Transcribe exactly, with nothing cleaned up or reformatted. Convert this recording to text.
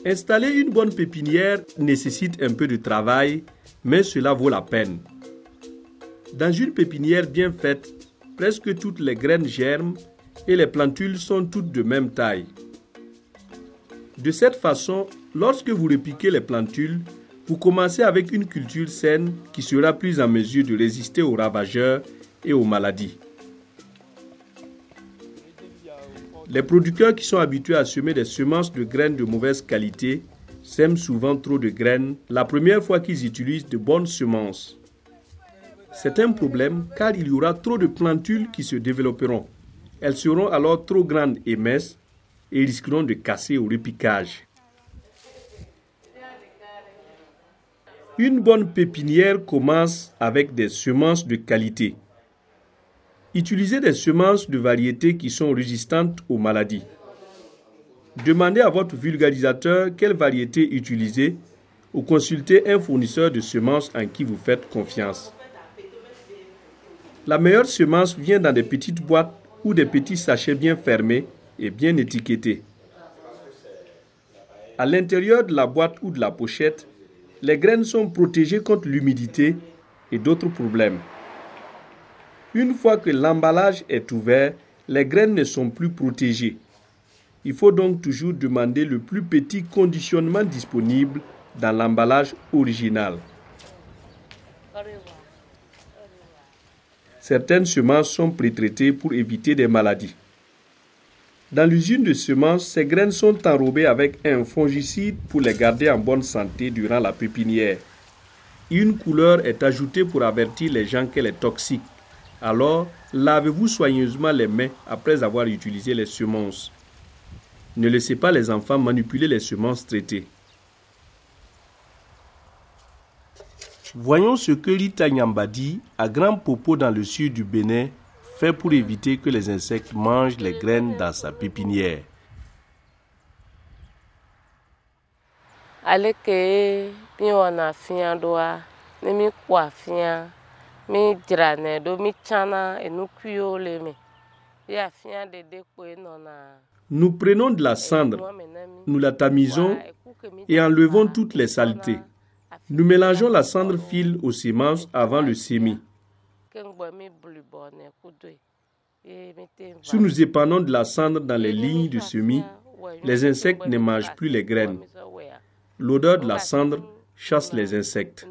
Installer une bonne pépinière nécessite un peu de travail, mais cela vaut la peine. Dans une pépinière bien faite, presque toutes les graines germent et les plantules sont toutes de même taille. De cette façon, lorsque vous repiquez les plantules, vous commencez avec une culture saine qui sera plus en mesure de résister aux ravageurs et aux maladies. Les producteurs qui sont habitués à semer des semences de graines de mauvaise qualité sèment souvent trop de graines la première fois qu'ils utilisent de bonnes semences. C'est un problème car il y aura trop de plantules qui se développeront. Elles seront alors trop grandes et minces et risqueront de casser au repiquage. Une bonne pépinière commence avec des semences de qualité. Utilisez des semences de variétés qui sont résistantes aux maladies. Demandez à votre vulgarisateur quelle variété utiliser ou consultez un fournisseur de semences en qui vous faites confiance. La meilleure semence vient dans des petites boîtes ou des petits sachets bien fermés et bien étiquetés. À l'intérieur de la boîte ou de la pochette, les graines sont protégées contre l'humidité et d'autres problèmes. Une fois que l'emballage est ouvert, les graines ne sont plus protégées. Il faut donc toujours demander le plus petit conditionnement disponible dans l'emballage original. Certaines semences sont pré-traitées pour éviter des maladies. Dans l'usine de semences, ces graines sont enrobées avec un fongicide pour les garder en bonne santé durant la pépinière. Une couleur est ajoutée pour avertir les gens qu'elle est toxique. Alors, lavez-vous soigneusement les mains après avoir utilisé les semences. Ne laissez pas les enfants manipuler les semences traitées. Voyons ce que Rita Nyambadi, à Grand Popo dans le sud du Bénin, fait pour éviter que les insectes mangent les graines dans sa pépinière. Nous prenons de la cendre, nous la tamisons et enlevons toutes les saletés. Nous mélangeons la cendre fine aux semences avant le semis. Si nous épandons de la cendre dans les lignes de semis, les insectes ne mangent plus les graines. L'odeur de la cendre chasse les insectes.